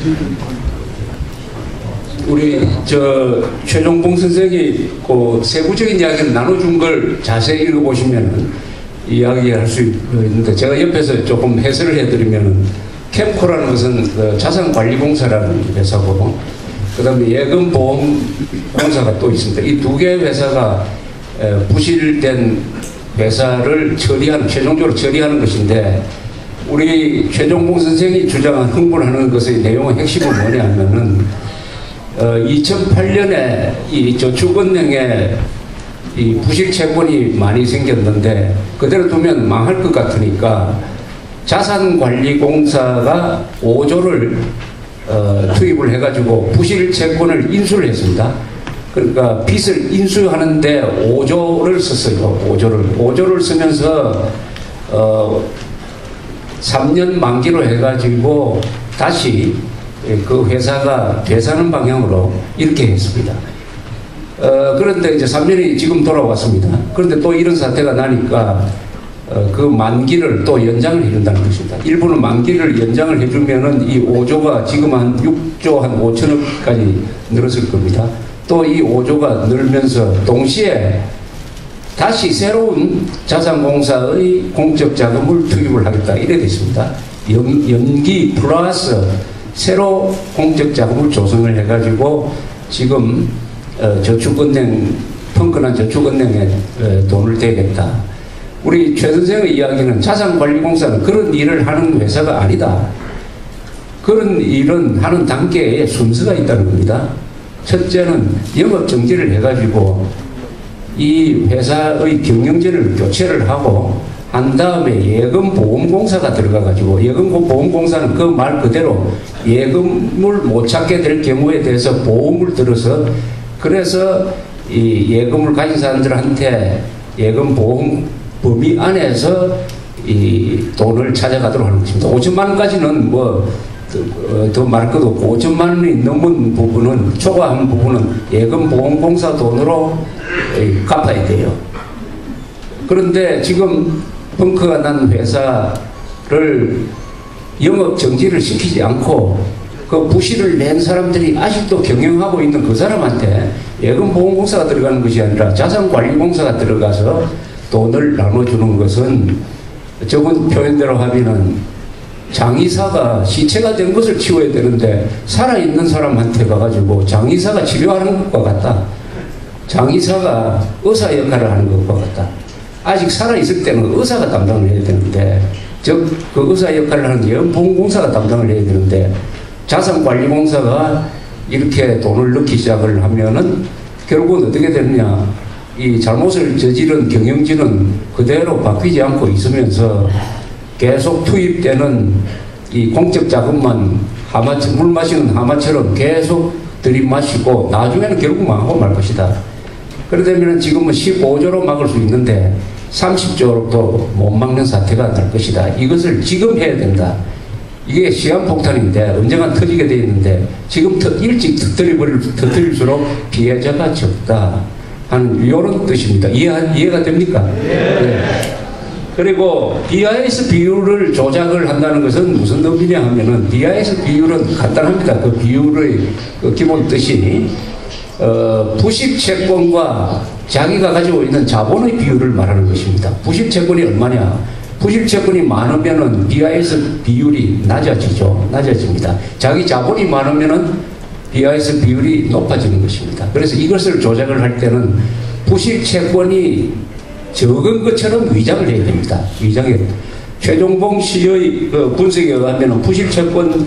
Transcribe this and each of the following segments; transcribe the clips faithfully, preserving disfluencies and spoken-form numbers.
우리 저 최종봉 선생이 그 세부적인 이야기를 나눠준 걸 자세히 읽어보시면은 이야기할 수 있는데, 제가 옆에서 조금 해설을 해드리면은 캠코라는 것은 그 자산관리공사라는 회사고, 그 다음에 예금보험공사가 또 있습니다. 이 두 개의 회사가 부실된 회사를 처리하는, 최종적으로 처리하는 것인데, 우리 최종봉 선생이 주장한 흥분하는 것의 내용의 핵심은 뭐냐 하면은, 어, 이천팔 년에 이 저축은행에 이 부실 채권이 많이 생겼는데, 그대로 두면 망할 것 같으니까 자산관리공사가 오조를 어, 투입을 해가지고 부실 채권을 인수를 했습니다. 그러니까 빚을 인수하는데 오조를 썼어요. 오조를. 오조를 쓰면서 어, 삼 년 만기로 해가지고 다시 그 회사가 되사는 방향으로 이렇게 했습니다. 어, 그런데 이제 삼 년이 지금 돌아왔습니다. 그런데 또 이런 사태가 나니까 어, 그 만기를 또 연장을 해준다는 것입니다. 일부는 만기를 연장을 해주면은 이 오조가 지금 한 육조 한 오천억까지 늘었을 겁니다. 또 이 오조가 늘면서 동시에 다시 새로운 자산공사의 공적 자금을 투입을 하겠다, 이래 됐습니다. 연, 연기 플러스 새로 공적 자금을 조성을 해가지고 지금 어, 저축은행, 펑크난 저축은행에 어, 돈을 대겠다. 우리 최 선생의 이야기는 자산관리공사는 그런 일을 하는 회사가 아니다. 그런 일은 하는 단계에 순서가 있다는 겁니다. 첫째는 영업정지를 해가지고 이 회사의 경영진을 교체를 하고 한 다음에 예금보험공사가 들어가가지고, 예금보험공사는 그 말 그대로 예금을 못 찾게 될 경우에 대해서 보험을 들어서, 그래서 이 예금을 가진 사람들한테 예금보험 범위 안에서 이 돈을 찾아가도록 하는 것입니다. 오천만 원까지는 뭐 더 말할 것도 없고, 오천만 원이 넘은 부분은, 초과한 부분은 예금보험공사 돈으로 갚아야 돼요. 그런데 지금 펑크가 난 회사를 영업 정지를 시키지 않고 그 부실을 낸 사람들이 아직도 경영하고 있는 그 사람한테 예금보험공사가 들어가는 것이 아니라 자산관리공사가 들어가서 돈을 나눠주는 것은, 저번 표현대로 하면은 장의사가 시체가 된 것을 치워야 되는데 살아있는 사람한테 가가지고 장의사가 치료하는 것과 같다. 장의사가 의사 역할을 하는 것과 같다. 아직 살아있을 때는 의사가 담당을 해야 되는데, 즉 그 의사 역할을 하는 예금보험공사가 담당을 해야 되는데, 자산관리공사가 이렇게 돈을 넣기 시작을 하면은 결국은 어떻게 되느냐, 이 잘못을 저지른 경영진은 그대로 바뀌지 않고 있으면서 계속 투입되는 이 공적 자금만 하마처, 물 마시는 하마처럼 계속 들이마시고 나중에는 결국 망하고 말 것이다. 그러다면 지금은 십오조로 막을 수 있는데 삼십조로도 못 막는 사태가 날 것이다. 이것을 지금 해야 된다. 이게 시한폭탄인데 언젠간 터지게 돼 있는데, 지금 터, 일찍 터뜨려버릴, 터뜨릴수록 피해자가 적다 하는 이런 뜻입니다. 이해, 이해가 됩니까? 네. 그리고 비아이에스 비율을 조작을 한다는 것은 무슨 의미냐 하면은, 비아이에스 비율은 간단합니다. 그 비율의 그 기본 뜻이 어, 부실 채권과 자기가 가지고 있는 자본의 비율을 말하는 것입니다. 부실 채권이 얼마냐? 부실 채권이 많으면은 비아이에스 비율이 낮아지죠. 낮아집니다. 자기 자본이 많으면은 비아이에스 비율이 높아지는 것입니다. 그래서 이것을 조작을 할 때는 부실 채권이 적은 것처럼 위장을 해야 됩니다. 위장해. 최종봉 씨의 그 분석에 의하면 부실 채권을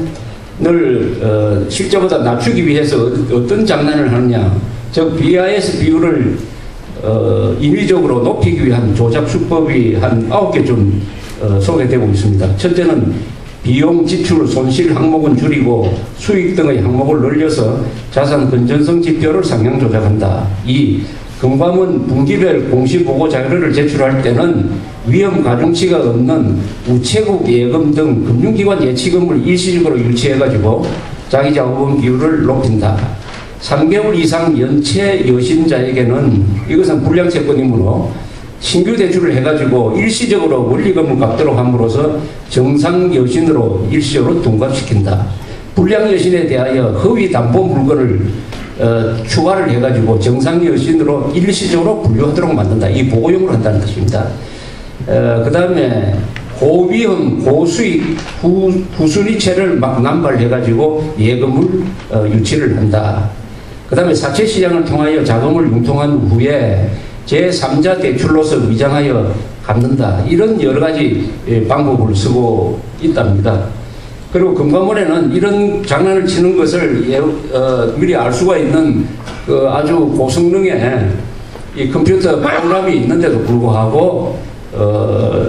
어, 실제보다 낮추기 위해서 어떤 장난을 하느냐, 즉 비아이에스 비율을 어, 인위적으로 높이기 위한 조작 수법이 한 아홉 개 좀 어, 소개되고 있습니다. 첫째는 비용, 지출, 손실 항목은 줄이고 수익 등의 항목을 늘려서 자산 건전성 지표를 상향 조작한다. 이 금감원 분기별 공시보고 자료를 제출할 때는 위험 가중치가 없는 우체국 예금 등 금융기관 예치금을 일시적으로 유치해가지고 자기자본 비율을 높인다. 삼 개월 이상 연체 여신자에게는, 이것은 불량채권이므로 신규 대출을 해가지고 일시적으로 원리금을 갚도록 함으로써 정상 여신으로 일시적으로 둔갑시킨다. 불량 여신에 대하여 허위 담보 물건을 어, 추가를 해가지고 정상 여신으로 일시적으로 분류하도록 만든다. 이 보고용으로 한다는 뜻입니다. 어, 그 다음에 고위험, 고수익, 후, 후순위채를 막 남발해가지고 예금을 어, 유치를 한다. 그 다음에 사채시장을 통하여 자금을 융통한 후에 제삼자 대출로서 위장하여 갚는다. 이런 여러 가지 방법을 쓰고 있답니다. 그리고 금감원에는 이런 장난을 치는 것을 예, 어, 미리 알 수가 있는 그 아주 고성능의 이 컴퓨터 프로그램이 있는데도 불구하고 어,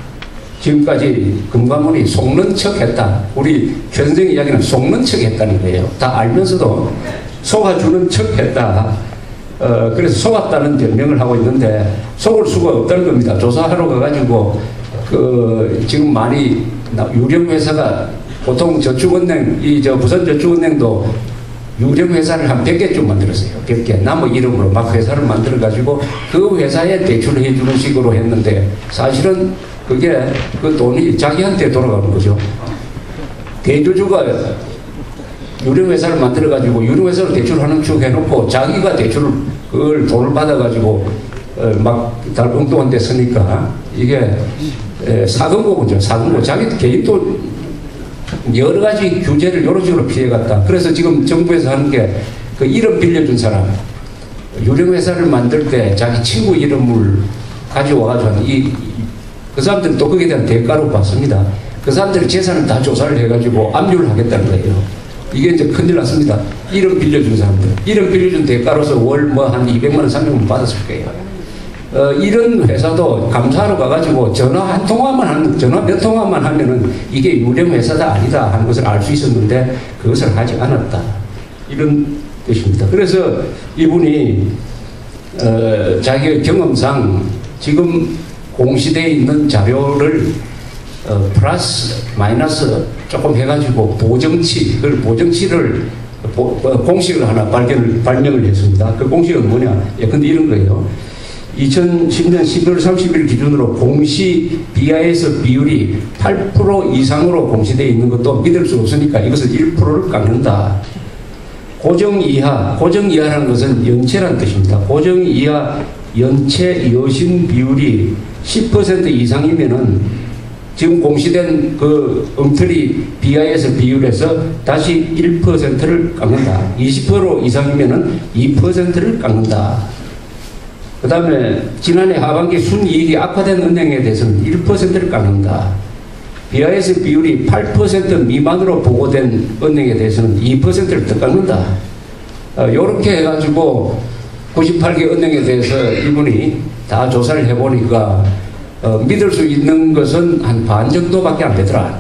지금까지 금감원이 속는 척 했다. 우리 최 선생 이야기는 속는 척 했다는 거예요. 다 알면서도 속아주는 척 했다. 어, 그래서 속았다는 변명을 하고 있는데 속을 수가 없다는 겁니다. 조사하러 가가지고 그 지금 많이 유령회사가 보통 저축은행, 이 저 부산저축은행도 유령회사를 한 백 개쯤 만들었어요. 백 개. 남의 이름으로 막 회사를 만들어가지고 그 회사에 대출을 해주는 식으로 했는데 사실은 그게 그 돈이 자기한테 돌아가는 거죠. 대주주가 유령회사를 만들어가지고 유령회사로 대출하는 척 해놓고 자기가 대출을 그걸 돈을 받아가지고 어, 막 달봉동한 데 쓰니까 이게 에, 사금고군요. 사금고. 자기 개인도 여러 가지 규제를 여러 식으로 피해갔다. 그래서 지금 정부에서 하는 게 그 이름 빌려준 사람 유령회사를 만들 때 자기 친구 이름을 가져와가지고 이, 그 사람들은 또 거기에 대한 대가로 받습니다. 그 사람들이 재산을 다 조사를 해가지고 압류를 하겠다는 거예요. 이게 이제 큰일 났습니다. 이름 빌려준 사람들. 이름 빌려준 대가로서 월 뭐 한 이백만 원, 삼백만 원 받았을 거예요. 어, 이런 회사도 감사하러 가가지고 전화 한 통화만 하는, 전화 몇 통화만 하면은 이게 유령회사다 아니다 하는 것을 알 수 있었는데 그것을 하지 않았다. 이런 뜻입니다. 그래서 이분이, 어, 자기의 경험상 지금 공시되어 있는 자료를 어, 플러스, 마이너스 조금 해가지고 보정치, 그 보정치를 보, 어, 공식을 하나 발견을, 발명을 했습니다. 그 공식은 뭐냐? 예, 근데 이런 거예요. 이천십 년 십이월 삼십일 기준으로 공시 비하에서 비율이 팔 퍼센트 이상으로 공시되어 있는 것도 믿을 수 없으니까 이것을 일 퍼센트를 깎는다. 고정 이하, 고정 이하라는 것은 연체라는 뜻입니다. 고정 이하 연체 여신 비율이 십 퍼센트 이상이면은 지금 공시된 그 엉터리 비하에서 비율에서 다시 일 퍼센트를 깎는다. 이십 퍼센트 이상이면은 이 퍼센트를 깎는다. 그 다음에 지난해 하반기 순이익이 악화된 은행에 대해서는 일 퍼센트를 깎는다. 비하에서 비율이 팔 퍼센트 미만으로 보고된 은행에 대해서는 이 퍼센트를 더 깎는다. 어, 이렇게 해가지고 구십팔 개 은행에 대해서 이분이 다 조사를 해보니까 어, 믿을 수 있는 것은 한 반 정도밖에 안 되더라.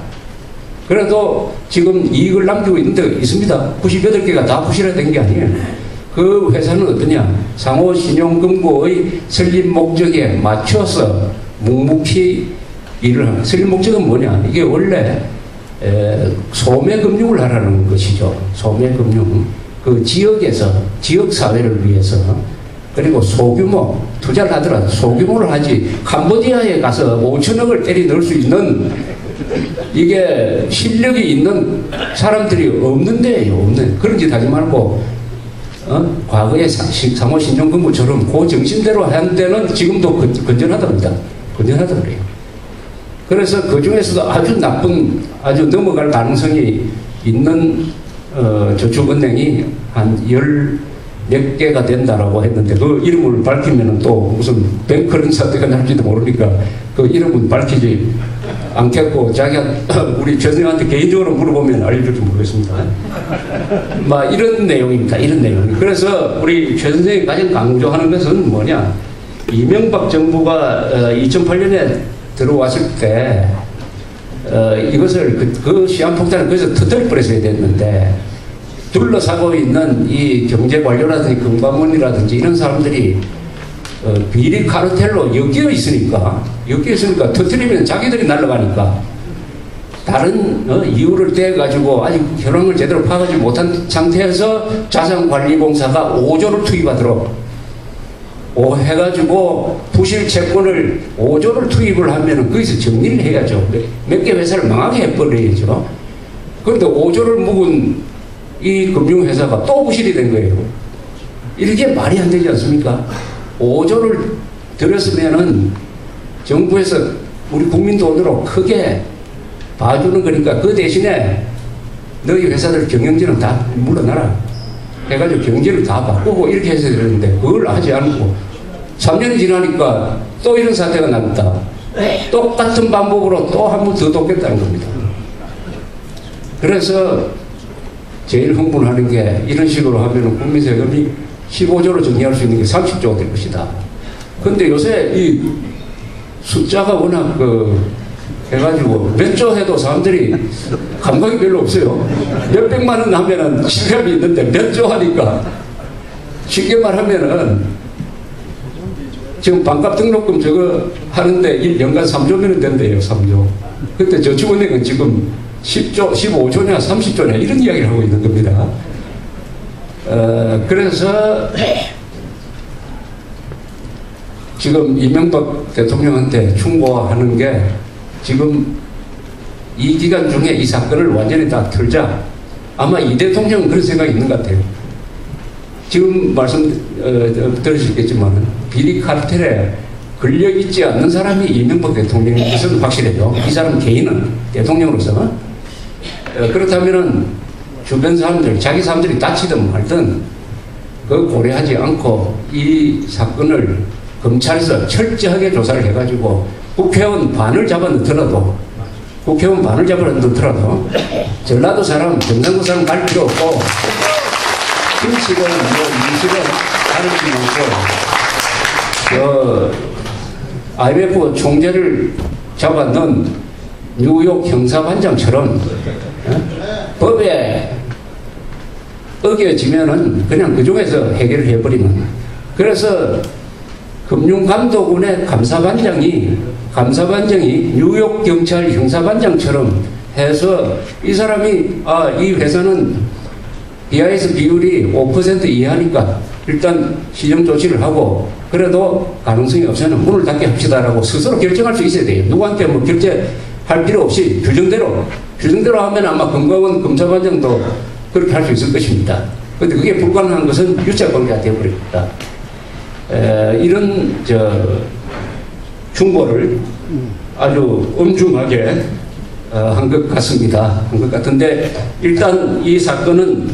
그래도 지금 이익을 남기고 있는 데가 있습니다. 구십여덟 개가 다 부실화된 게 아니에요. 그 회사는 어떠냐? 상호신용금고의 설립 목적에 맞춰서 묵묵히 일을 하는. 설립 목적은 뭐냐? 이게 원래 에, 소매금융을 하라는 것이죠. 소매금융. 그 지역에서, 지역사회를 위해서 그리고 소규모 투자를 하더라도 소규모를 하지 캄보디아에 가서 오천억을 때리 넣을 수 있는 이게 실력이 있는 사람들이 없는 데예요. 없는. 그런 짓 하지 말고 어? 과거의 상호신용금고처럼 그 정신대로 한 데는 지금도 건전하답니다. 건전하다 그래요. 그래서 그 중에서도 아주 나쁜, 아주 넘어갈 가능성이 있는 어, 저축은행이 한 열 몇 개가 된다라고 했는데 그 이름을 밝히면은 또 무슨 뱅크런 사태가 날지도 모르니까 그 이름은 밝히지 않겠고 자기가 우리 최 선생한테 개인적으로 물어보면 알려줄지 모르겠습니다. 막 이런 내용입니다. 이런 내용. 그래서 우리 최 선생이 가장 강조하는 것은 뭐냐? 이명박 정부가 어, 이천팔 년에 들어왔을 때 어, 이것을 그, 그 시한폭탄을 거기서 터뜨릴 뻔했어야 됐는데 둘러싸고 있는 이 경제 관료라든지 금감원이라든지 이런 사람들이 어, 비리 카르텔로 엮여 있으니까 엮여 있으니까 터뜨리면 자기들이 날아가니까 다른 어, 이유를 떼가지고 아직 현황을 제대로 파악하지 못한 상태에서 자산관리공사가 오조를 투입하도록 오 해가지고 부실 채권을 오조를 투입을 하면은 거기서 정리를 해야죠. 몇 개 회사를 망하게 해버려야죠. 그런데 오조를 묵은 이 금융회사가 또 부실이 된 거예요. 이렇게 말이 안 되지 않습니까? 오조를 들였으면은 정부에서 우리 국민 돈으로 크게 봐주는 거니까 그 대신에 너희 회사들 경영진은 다 물러나라 해가지고 경제를 다 바꾸고 이렇게 해서 되는데 그걸 하지 않고 삼 년이 지나니까 또 이런 사태가 납니다. 똑같은 방법으로 또 한 번 더 돕겠다는 겁니다. 그래서 제일 흥분하는 게 이런 식으로 하면 국민 세금이 십오조로 정리할 수 있는 게 삼십조가 될 것이다. 근데 요새 이 숫자가 워낙 그 해가지고 몇 조 해도 사람들이 감각이 별로 없어요. 몇백만 원 하면은 실감이 있는데 몇 조 하니까 쉽게 말하면은 지금 반값 등록금 저거 하는데 연간 삼조면 된대요. 삼조. 근데 저축은행은 지금 십조, 십오조냐 삼십조냐 이런 이야기를 하고 있는 겁니다. 어, 그래서 지금 이명박 대통령한테 충고하는 게 지금 이 기간 중에 이 사건을 완전히 다 틀자. 아마 이 대통령은 그런 생각이 있는 것 같아요. 지금 말씀 어, 들으셨겠지만 비리 카르텔에 걸려 있지 않는 사람이 이명박 대통령인 것은 확실해요. 이 사람 개인은 대통령으로서 어, 그렇다면은 주변 사람들, 자기 사람들이 다치든 말든 그 고려하지 않고 이 사건을 검찰에서 철저하게 조사를 해가지고 국회의원 반을 잡아넣더라도 국회의원 반을 잡아넣더라도 전라도 사람, 경상도 사람 갈 필요 없고 김씨는 뭐 이씨는 다르지 않고 그 아이엠에프 총재를 잡아넣은 뉴욕 형사반장처럼 어? 법에 어겨지면은 그냥 그 중에서 해결을 해버리면 그래서 금융감독원의 감사반장이 감사반장이 뉴욕 경찰 형사반장처럼 해서 이 사람이 아, 이 회사는 비아이에스 비율이 오 퍼센트 이하니까 일단 시정 조치를 하고 그래도 가능성이 없으면 문을 닫게 합시다라고 스스로 결정할 수 있어야 돼요. 누구한테 뭐 결제할 필요 없이 규정대로 규정대로 하면 아마 금감원 검사반장도 그렇게 할 수 있을 것입니다. 그런데 그게 불가능한 것은 유착관계가 되어버립니다. 에, 이런 저 충고를 아주 엄중하게 어, 한 것 같습니다. 한 것 같은데 일단 이 사건은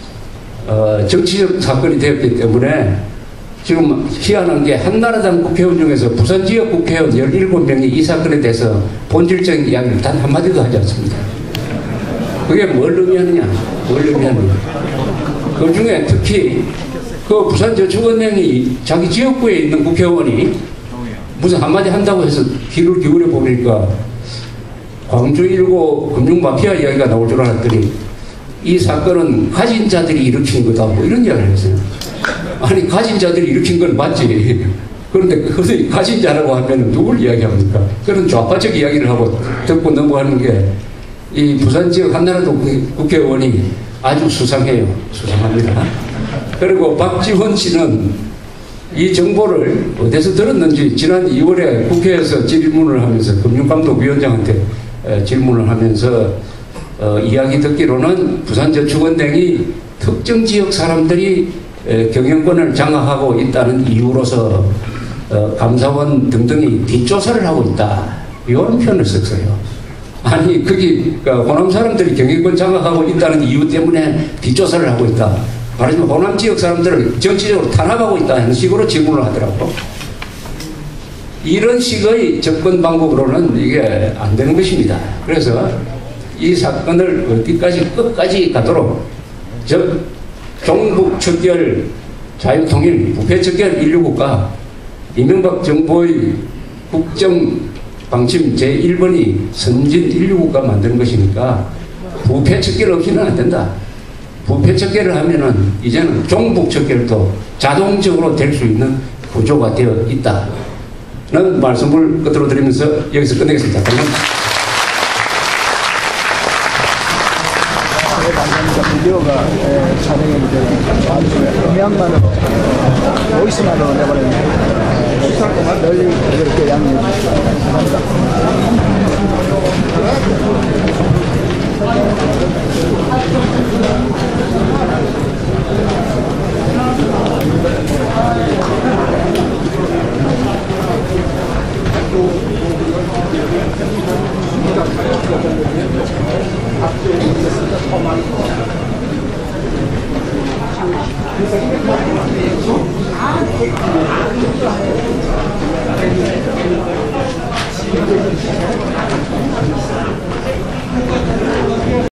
어, 정치적 사건이 되었기 때문에 지금 희한한 게 한나라당 국회의원 중에서 부산 지역 국회의원 열일곱 명이 이 사건에 대해서 본질적인 이야기를 단 한마디도 하지 않습니다. 그게 뭘 의미하느냐? 뭘 의미하느냐? 그 중에 특히 그 부산저축은행이 자기 지역구에 있는 국회의원이 무슨 한마디 한다고 해서 귀를 기울여 보니까 광주 일고 금융마피아 이야기가 나올 줄 알았더니 이 사건은 가진 자들이 일으킨 거다 뭐 이런 이야기를 했어요. 아니 가진 자들이 일으킨 건 맞지. 그런데 그 가진 자라고 하면 누굴 이야기합니까? 그런 좌파적 이야기를 하고 듣고 넘어가는 게 이 부산 지역 한나라도 국회의원이 아주 수상해요. 수상합니다. 그리고 박지원 씨는 이 정보를 어디서 들었는지 지난 이월에 국회에서 질문을 하면서 금융감독위원장한테 질문을 하면서 어, 이야기 듣기로는 부산저축은행이 특정 지역 사람들이 에, 경영권을 장악하고 있다는 이유로서 어, 감사원 등등이 뒷조사를 하고 있다. 이런 표현을 썼어요. 아니 거기 그러니까 호남 사람들이 경영권 장악하고 있다는 이유 때문에 뒷조사를 하고 있다. 말하자면 호남 지역 사람들을 정치적으로 탄압하고 있다는 식으로 질문을 하더라고. 이런 식의 접근 방법으로는 이게 안 되는 것입니다. 그래서 이 사건을 어디까지 끝까지 가도록 즉 종북척결 자유통일 부패척결 인류국가 이명박 정부의 국정방침 제일 번이 선진 인류국가 만드는 것이니까 부패척결 없이는 안 된다. 부패척결을 하면은 이제는 종북척결도 자동적으로 될 수 있는 구조가 되어 있다는 말씀을 끝으로 드리면서 여기서 끝내겠습니다. 감사합니다. 네, 감사합니다. 비디오가 촬영이 되는 아주 음향만으로 보이스만으로 내버렸는데 시간 동안 널리 이렇게 양해해 주시기 바랍니다. 감사합니다.